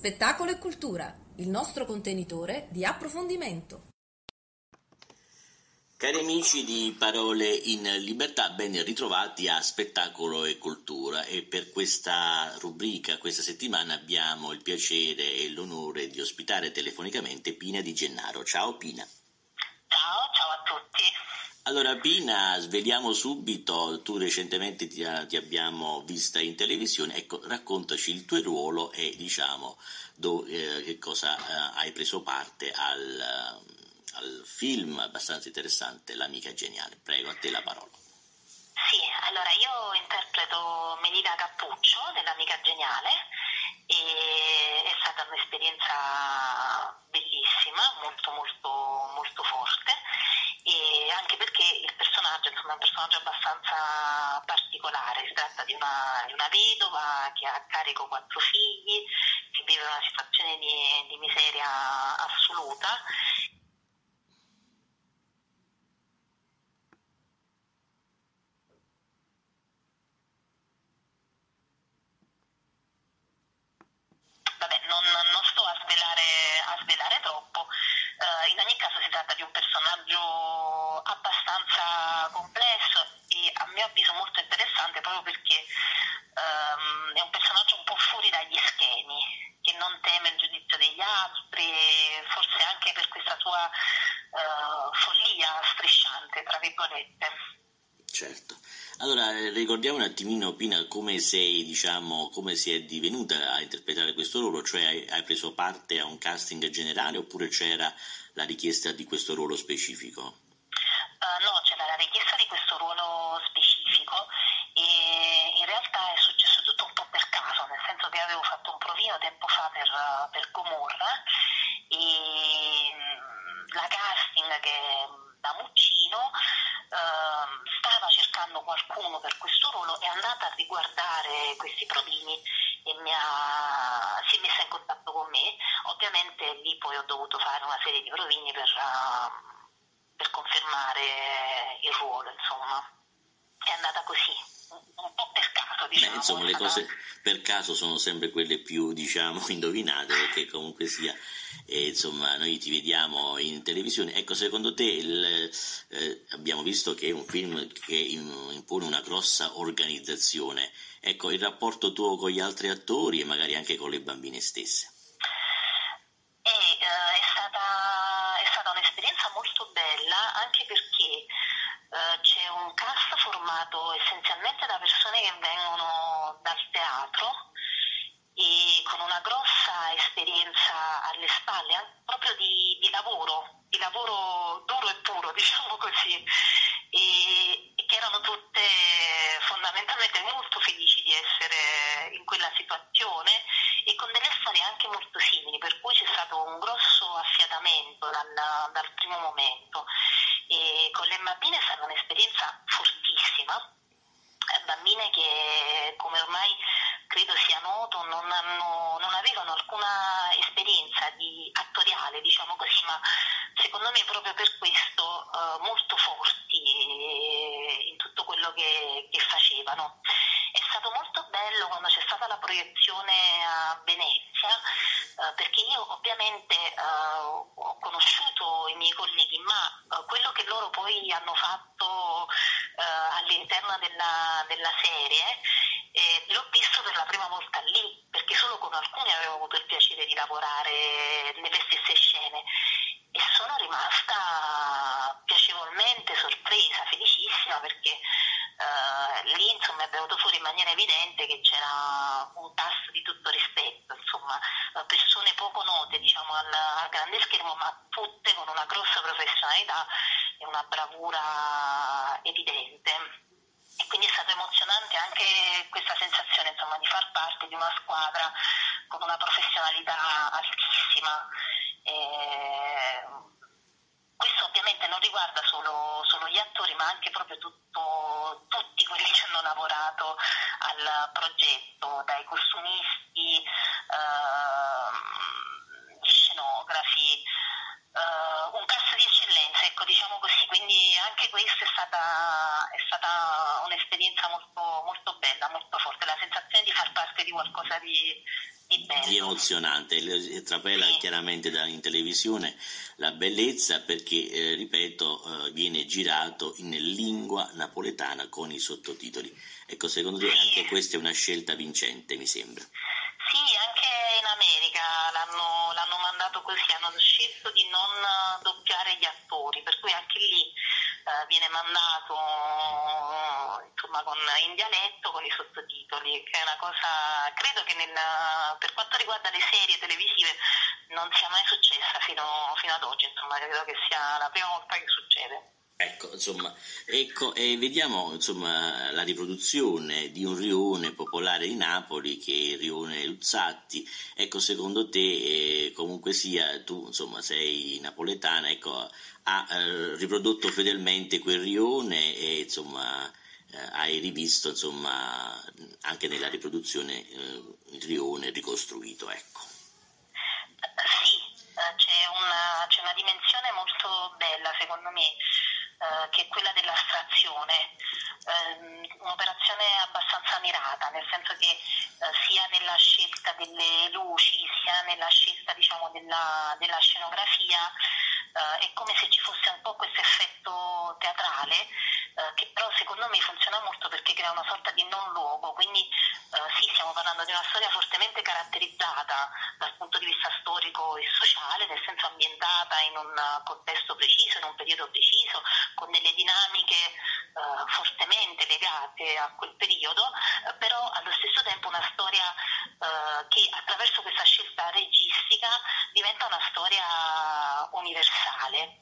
Spettacolo e cultura, il nostro contenitore di approfondimento. Cari amici di Parole in Libertà, ben ritrovati a Spettacolo e Cultura, e per questa rubrica, questa settimana, abbiamo il piacere e l'onore di ospitare telefonicamente Pina Di Gennaro. Ciao Pina. Ciao a tutti. Allora Pina, sveliamo subito, tu recentemente ti abbiamo vista in televisione, ecco, raccontaci il tuo ruolo e diciamo che cosa hai preso parte al film abbastanza interessante L'amica geniale. Prego, a te la parola. Sì, allora io interpreto Melina Cappuccio nell'amica geniale e è stata un'esperienza bellissima, molto forte, e anche perché il personaggio è un personaggio abbastanza particolare. Si tratta di una vedova che ha a carico 4 figli, che vive una situazione di miseria assoluta. Vabbè, non sto a svelare troppo. In ogni caso si tratta di un personaggio abbastanza complesso e a mio avviso molto interessante, proprio perché è un personaggio un po' fuori dagli schemi, che non teme il giudizio degli altri, e forse anche per questa sua follia strisciante, tra virgolette. Certo. Allora, ricordiamo un attimino, Pina, come sei, diciamo, come si è divenuta a interpretare questo ruolo, cioè hai preso parte a un casting generale oppure c'era la richiesta di questo ruolo specifico? No, c'era la richiesta di questo ruolo specifico e in realtà è successo tutto un po' per caso, nel senso che avevo fatto un provino tempo fa per Gomorra e la casting, che è da Muccino, stava cercando qualcuno per questo ruolo, è andata a riguardare questi provini e si è messa in contatto con me. Ovviamente lì poi ho dovuto fare una serie di provini per confermare il ruolo, insomma. È andata così, un po' per caso, diciamo. Beh, insomma, le cose per caso sono sempre quelle più, diciamo, indovinate, perché comunque sia, insomma, noi ti vediamo in televisione. Ecco, secondo te abbiamo visto che è un film che impone una grossa organizzazione. Ecco, il rapporto tuo con gli altri attori e magari anche con le bambine stesse. È stata un'esperienza molto bella, anche perché c'è un cast formato essenzialmente da persone che vengono dal teatro e con una grossa esperienza alle spalle, proprio di lavoro duro e puro, diciamo così, e che erano tutte fondamentalmente molto felici di essere in quella situazione e con delle storie anche molto simili, per cui c'è stato un grosso affiatamento dal primo momento. E con le bambine è stata un'esperienza fortissima, bambine che, come ormai credo sia noto, non avevano alcuna esperienza attoriale, diciamo così, ma secondo me proprio per questo molto forti in tutto quello che facevano. È stato molto bello quando c'è stata la proiezione a Venezia, perché io ovviamente ho conosciuto i miei colleghi, ma quello che loro poi hanno fatto all'interno della serie l'ho visto per la prima volta lì, perché solo con alcuni avevo avuto il piacere di lavorare nelle stesse scene e sono rimasta piacevolmente sorpresa, felicissima, perché lì insomma è venuto fuori in maniera evidente che c'era un tasso di tutto rispetto, insomma, persone poco note, diciamo, al grande schermo, ma tutte con una grossa professionalità e una bravura evidente. E quindi è stato emozionante anche questa sensazione, insomma, di far parte di una squadra con una professionalità altissima. Questo ovviamente non riguarda solo gli attori, ma anche proprio tutti quelli che hanno lavorato al progetto, dai costumisti, gli scenografi, un cast di eccellenza, ecco, diciamo così. Quindi anche questa è stata un'esperienza molto, molto bella, molto forte, la sensazione di far parte forse di qualcosa di bello. Di emozionante, trapela chiaramente in televisione la bellezza perché, ripeto, viene girato in lingua napoletana con i sottotitoli. Ecco, secondo te anche questa è una scelta vincente, mi sembra? Sì, anche in America l'hanno mandato così, hanno scelto di non doppiare gli attori, per cui anche lì viene mandato insomma in dialetto con i sottotitoli, che è una cosa, credo che per quanto riguarda le serie televisive non sia mai successa fino ad oggi, insomma credo che sia la prima volta che succede. Ecco, e vediamo insomma la riproduzione di un rione popolare di Napoli che è il rione Luzzatti. Ecco, secondo te, comunque sia, tu insomma sei napoletana, ecco, ha riprodotto fedelmente quel rione e insomma hai rivisto insomma anche nella riproduzione il rione ricostruito, ecco. Sì, c'è una dimensione molto bella secondo me, che è quella dell'astrazione, un'operazione abbastanza mirata, nel senso che sia nella scelta delle luci, sia nella scelta diciamo della scenografia, è come se ci fosse un po' questo effetto teatrale, che però secondo me funziona molto perché crea una sorta di non luogo, quindi sì, stiamo parlando di una storia fortemente caratterizzata dal punto di vista storico e sociale, nel senso ambientata in un contesto preciso, in un periodo preciso, con delle dinamiche fortemente legate a quel periodo, però allo stesso tempo una storia che attraverso questa scelta registica diventa una storia universale.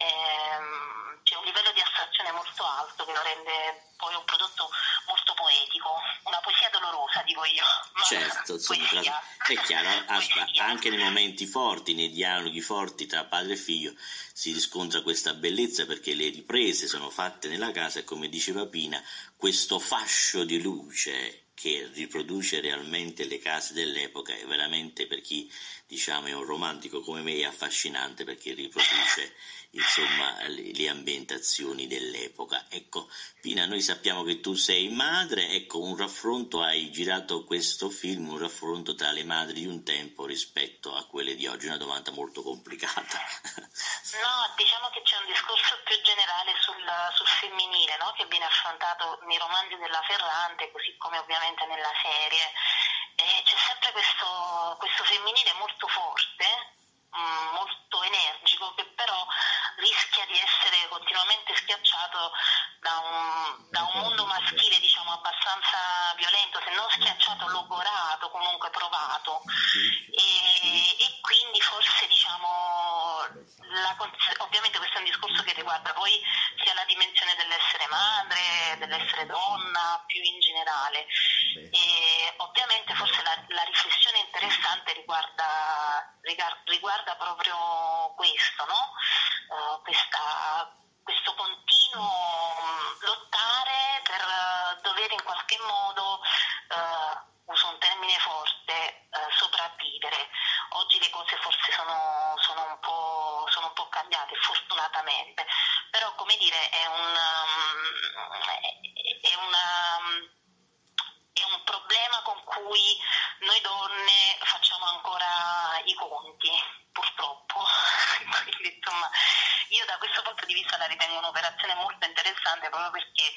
C'è un livello di astrazione molto alto che lo rende poi un prodotto molto poetico, una poesia dolorosa dico io, ma certo, poesia. È chiaro, anche nei momenti forti, nei dialoghi forti tra padre e figlio si riscontra questa bellezza perché le riprese sono fatte nella casa e, come diceva Pina, questo fascio di luce che riproduce realmente le case dell'epoca è veramente, per chi diciamo è un romantico come me, è affascinante perché riproduce insomma le ambientazioni dell'epoca. Ecco, Pina, noi sappiamo che tu sei madre, ecco, un raffronto, hai girato questo film, un raffronto tra le madri di un tempo rispetto a quelle di oggi, una domanda molto complicata. No, diciamo che c'è un discorso più generale sul femminile, no? Che viene affrontato nei romanzi della Ferrante, così come ovviamente nella serie. C'è sempre questo femminile molto forte, molto energico, che però rischia di essere continuamente schiacciato da un mondo maschile, diciamo, abbastanza violento, se non schiacciato, logorato, comunque provato. E quindi forse, diciamo, ovviamente questo è un discorso che riguarda poi sia la dimensione dell'essere madre, dell'essere donna, più in generale. E ovviamente forse la riflessione interessante riguarda proprio questo, no? Questo continuo lottare per dover in qualche modo, uso un termine forte, sopravvivere. Oggi le cose forse sono un po' cambiate, fortunatamente, però come dire è un problema con cui noi donne facciamo ancora i conti, purtroppo. Quindi, insomma, io da questo punto di vista la ritengo un'operazione molto interessante proprio perché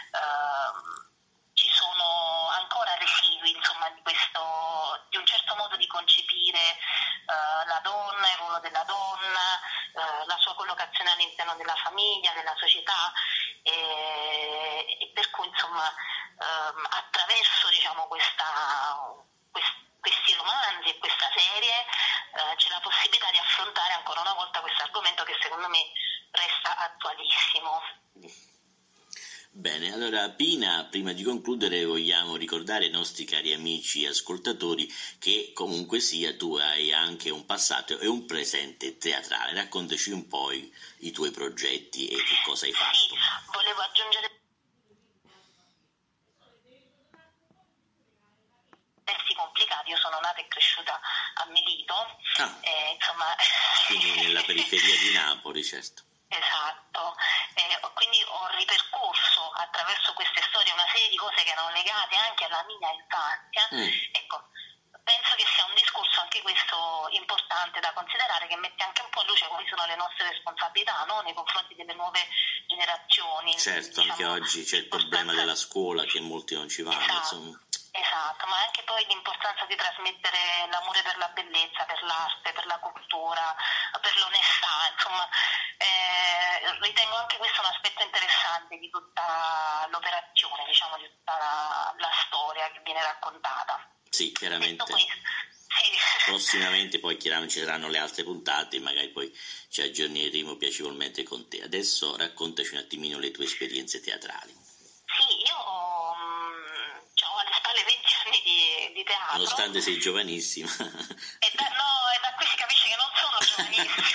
ci sono ancora residui, insomma, di un certo modo di concepire la donna, il ruolo della donna, la sua collocazione all'interno della famiglia, della società, e per cui insomma attraverso diciamo questi romanzi e questa serie c'è la possibilità di affrontare ancora una volta questo argomento che secondo me resta attualissimo. Bene, allora Pina, prima di concludere vogliamo ricordare ai nostri cari amici ascoltatori che comunque sia tu hai anche un passato e un presente teatrale. Raccontaci un po' i tuoi progetti e che cosa hai fatto. Sì, volevo aggiungere testi complicati. Io sono nata e cresciuta a Melito, insomma. Quindi nella periferia di Napoli, certo. Esatto, quindi ho ripercorso attraverso attraverso queste storie una serie di cose che erano legate anche alla mia infanzia. Ecco, penso che sia un discorso anche questo importante da considerare, che mette anche un po' in luce quali sono le nostre responsabilità, no? Nei confronti delle nuove generazioni. Certo, diciamo, anche oggi c'è il problema della scuola, che molti non ci vanno, insomma. Esatto, ma anche poi l'importanza di trasmettere l'amore per la bellezza, per l'arte, per la cultura, per l'onestà, insomma, ritengo anche questo un aspetto interessante di tutta l'operazione, diciamo, di tutta la storia che viene raccontata. Sì, chiaramente. Sì. Prossimamente poi chiaramente ci saranno le altre puntate, magari poi ci aggiorneremo piacevolmente con te. Adesso raccontaci un attimino le tue esperienze teatrali. Sì, io ho alle spalle 20 anni di teatro. Nonostante sei giovanissima. Da qui si capisce che non sono giovanissima.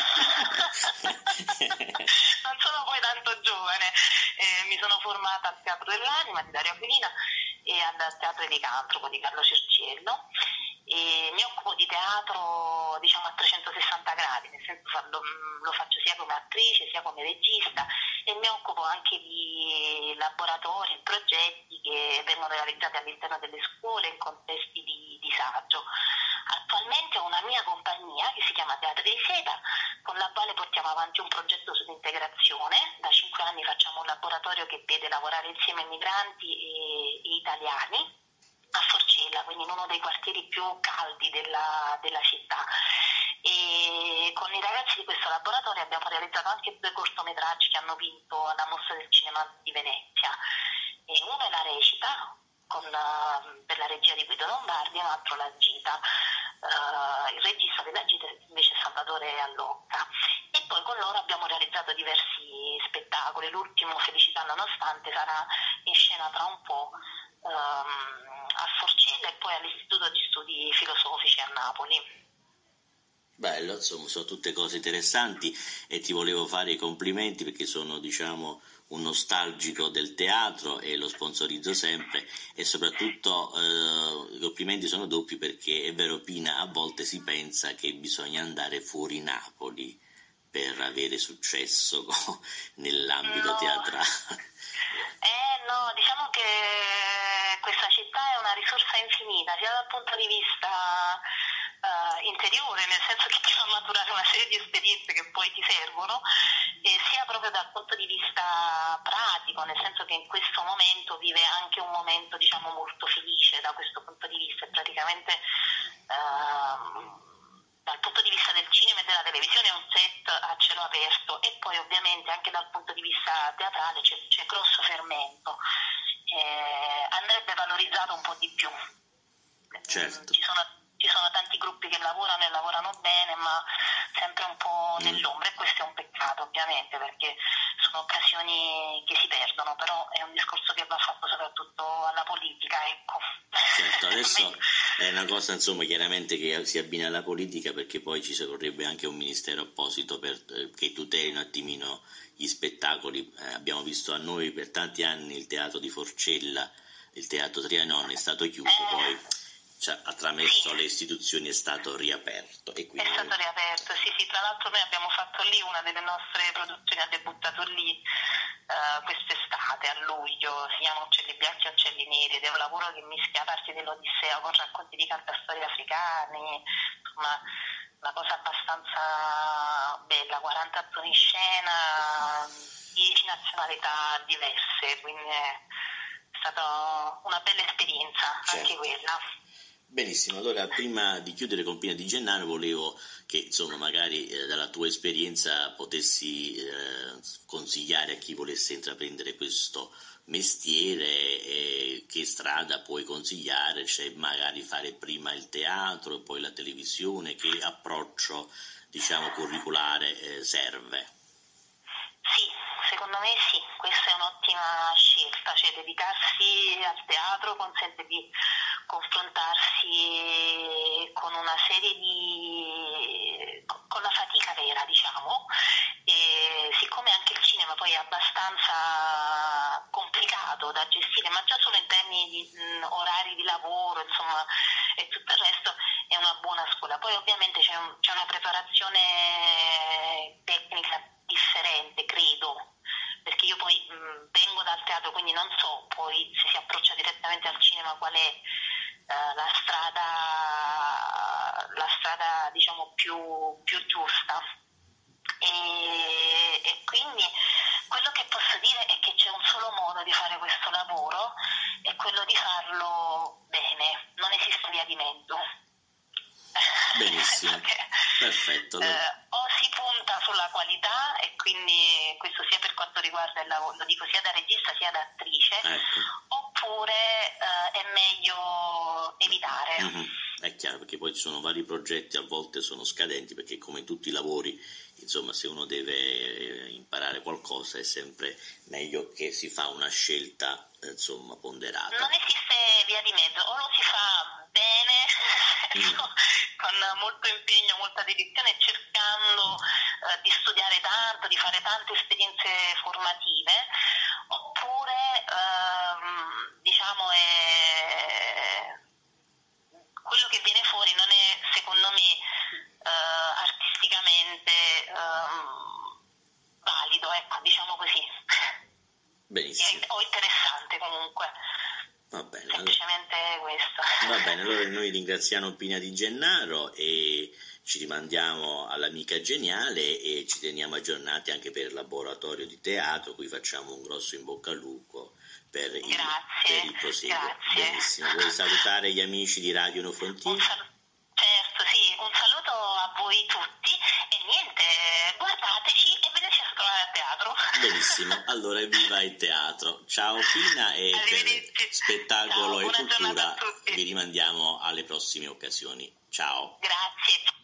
Non sono poi tanto giovane. Mi sono formata al Teatro dell'Anima di Dario Aquilina e al Teatro Elicantropo di Carlo Cerciello. E mi occupo di teatro, diciamo, a 360 gradi, nel senso lo faccio sia come attrice sia come regista, e mi occupo anche di laboratori e progetti che vengono realizzati all'interno delle scuole in contesti di disagio. Attualmente ho una mia compagnia che si chiama Teatro di Seta, con la quale portiamo avanti un progetto sull'integrazione. Da 5 anni facciamo un laboratorio che vede lavorare insieme migranti e italiani a Forcella, quindi in uno dei quartieri più caldi della città. E con i ragazzi di questo laboratorio abbiamo realizzato anche 2 cortometraggi che hanno vinto la Mostra del Cinema di Venezia. E uno è La Recita, per la regia di Guido Lombardi, e un altro La Gita. Il regista della Gita invece è Salvatore Allocca. E poi con loro abbiamo realizzato diversi spettacoli. L'ultimo, Felicità nonostante, sarà in scena tra un po' a Forcella e poi all'Istituto di Studi Filosofici a Napoli. Bello, insomma, sono tutte cose interessanti e ti volevo fare i complimenti perché sono, diciamo, un nostalgico del teatro e lo sponsorizzo sempre, e soprattutto i complimenti sono doppi perché è vero, Pina, a volte si pensa che bisogna andare fuori Napoli per avere successo nell'ambito teatrale. No, diciamo che questa città è una risorsa infinita, sia dal punto di vista interiore, nel senso che ti fa maturare una serie di esperienze che poi ti servono, e sia proprio dal punto di vista pratico, nel senso che in questo momento vive anche un momento, diciamo, molto felice da questo punto di vista. Praticamente dal punto di vista del cinema e della televisione è un set a cielo aperto, e poi ovviamente anche dal punto di vista teatrale c'è grosso fermento. Andrebbe valorizzato un po' di più. Certo. Ci sono tanti gruppi che lavorano e lavorano bene, ma sempre un po' nell'ombra, e questo è un peccato ovviamente, perché sono occasioni che si perdono, però è un discorso che va fatto soprattutto alla politica, ecco. Certo, adesso è una cosa, insomma, chiaramente che si abbina alla politica, perché poi ci vorrebbe anche un ministero apposito che tuteli un attimino gli spettacoli. Abbiamo visto a noi per tanti anni il teatro di Forcella, il teatro Trianon è stato chiuso, poi attraverso le istituzioni è stato riaperto. E quindi... È stato riaperto, sì, tra l'altro noi abbiamo fatto lì una delle nostre produzioni, ha debuttato lì quest'estate, a luglio, si chiama Uccelli Bianchi e Uccelli Neri, ed è un lavoro che mischia parti dell'Odissea con racconti di cantastorie africani, insomma una cosa abbastanza bella, 40 attori in scena, 10 nazionalità diverse, quindi è stata una bella esperienza, anche quella. Benissimo, allora prima di chiudere con Pina Di Gennaro volevo che, insomma, magari dalla tua esperienza potessi consigliare a chi volesse intraprendere questo mestiere, che strada puoi consigliare, cioè magari fare prima il teatro e poi la televisione, che approccio, diciamo, curriculare serve? Sì, secondo me sì, questa è un'ottima scelta, cioè dedicarsi al teatro consente di confrontarsi con una serie con la fatica vera, diciamo, e siccome anche il cinema poi è abbastanza complicato da gestire, ma già solo in termini di orari di lavoro, insomma, e tutto il resto, è una buona scuola. Poi ovviamente c'è una preparazione tecnica differente, credo, perché io poi vengo dal teatro, quindi non so poi se si approccia direttamente al cinema qual è la strada diciamo più giusta. E quindi quello che posso dire è che c'è un solo modo di fare questo lavoro, è quello di farlo bene, non esiste via di mezzo. Benissimo, perfetto. O si punta sulla qualità, e quindi questo sia per quanto riguarda il lavoro, lo dico sia da regista sia da attrice, ecco. Oppure è meglio evitare. Mm-hmm. È chiaro, perché poi ci sono vari progetti, a volte sono scadenti, perché come tutti i lavori, insomma, se uno deve imparare qualcosa è sempre meglio che si fa una scelta, insomma, ponderata. Non esiste via di mezzo, o lo si fa bene, con molto impegno, molta dedizione, cercando di studiare tanto, di fare tante esperienze formative, oppure diciamo quello che viene fuori non è, secondo me, artisticamente valido, ecco, diciamo così. Benissimo. O interessante comunque. Va bene. Semplicemente questo. Va bene, allora noi ringraziamo Pina Di Gennaro e ci rimandiamo all'Amica Geniale e ci teniamo aggiornati anche per il laboratorio di teatro, cui facciamo un grosso in bocca al lupo per il proseguo. Grazie. Benissimo. Vuoi salutare gli amici di Radio No Frontier? Certo, sì, un saluto a voi tutti e niente, guardateci e veniteci a trovare a teatro. Benissimo, allora evviva il teatro. Ciao Pina, e per spettacolo e cultura vi rimandiamo alle prossime occasioni. Ciao. Grazie.